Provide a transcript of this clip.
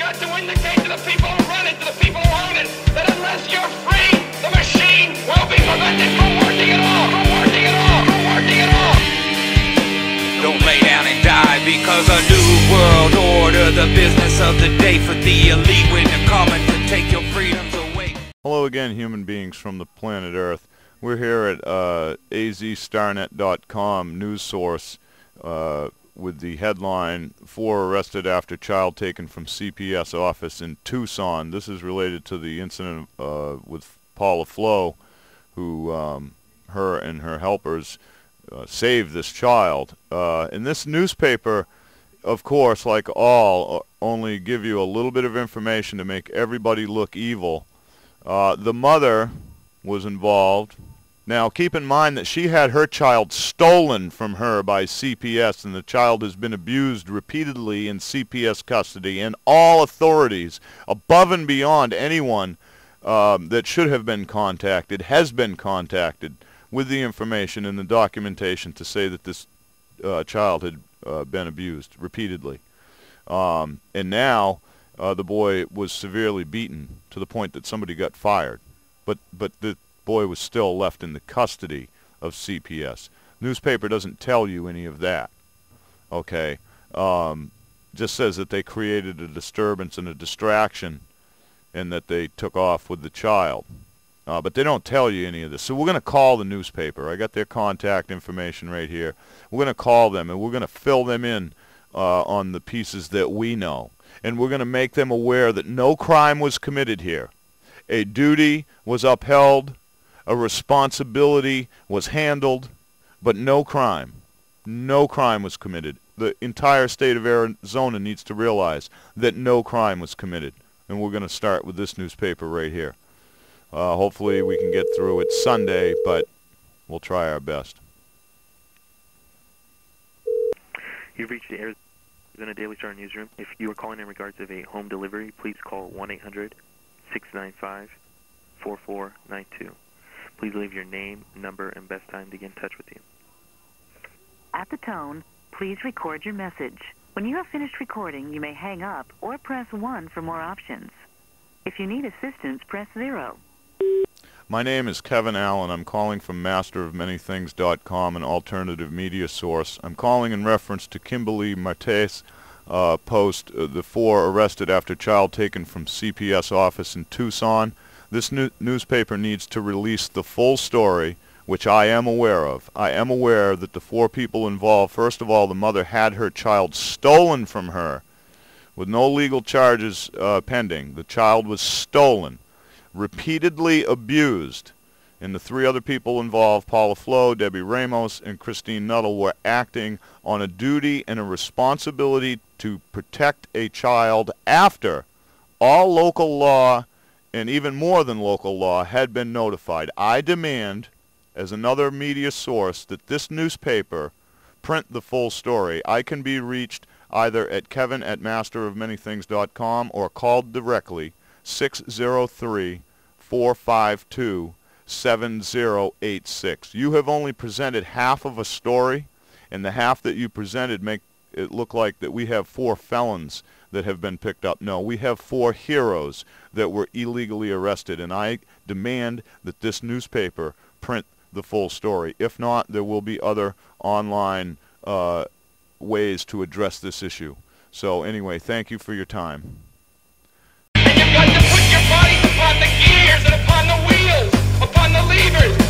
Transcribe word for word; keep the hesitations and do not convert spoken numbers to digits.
got to indicate to the people who run it, to the people who own it, that unless you're free, the machine will be prevented from working at all, from working at all, from working at all. Don't lay down and die because a new world order, the business of the day for the elite, when they're coming to take your freedoms away. Hello again, human beings from the planet Earth. We're here at uh, A Z Starnet dot com news source uh, with the headline, Four Arrested After Child Taken from C P S Office in Tucson. This is related to the incident uh, with Paula Flo, who, um, her and her helpers uh, saved this child. Uh, in this newspaper, of course, like all, uh, only give you a little bit of information to make everybody look evil. Uh, the mother was involved. Now, keep in mind that she had her child stolen from her by C P S, and the child has been abused repeatedly in C P S custody, and all authorities, above and beyond anyone um, that should have been contacted, has been contacted with the information and the documentation to say that this uh, child had uh, been abused repeatedly. Um, and now uh, the boy was severely beaten to the point that somebody got fired. But, but the boy was still left in the custody of C P S. Newspaper doesn't tell you any of that. Okay, um, just says that they created a disturbance and a distraction, and that they took off with the child. Uh, but they don't tell you any of this. So we're going to call the newspaper. I got their contact information right here. We're going to call them, and we're going to fill them in uh, on the pieces that we know, and we're going to make them aware that no crime was committed here. A duty was upheld. A responsibility was handled, but no crime. No crime was committed. The entire state of Arizona needs to realize that no crime was committed. And we're going to start with this newspaper right here. Uh, hopefully we can get through it Sunday, but we'll try our best. You've reached the Arizona Daily Star newsroom. If you are calling in regards of a home delivery, please call one eight hundred, six nine five, four four nine two. Please leave your name, number, and best time to get in touch with you. At the tone, please record your message. When you have finished recording, you may hang up or press one for more options. If you need assistance, press zero. My name is Kevin Allen. I'm calling from master of many things dot com, an alternative media source. I'm calling in reference to Kimberly Marte's uh, post, uh, the four arrested after child taken from C P S office in Tucson. This new newspaper needs to release the full story, which I am aware of. I am aware that the four people involved, first of all, the mother had her child stolen from her with no legal charges uh, pending. The child was stolen, repeatedly abused, and the three other people involved, Paula Flo, Debbie Ramos, and Christine Nuttall, were acting on a duty and a responsibility to protect a child after all local law and even more than local law had been notified. I demand, as another media source, that this newspaper print the full story. I can be reached either at kevin at master of many things dot com or called directly, six zero three, four five two, seven zero eight six. You have only presented half of a story, and the half that you presented make it look like that we have four felons that have been picked up. No, we have four heroes that were illegally arrested, and I demand that this newspaper print the full story. If not, there will be other online uh, ways to address this issue. So anyway, thank you for your time. And you've got to put your body upon the gears and upon the wheels, upon the levers.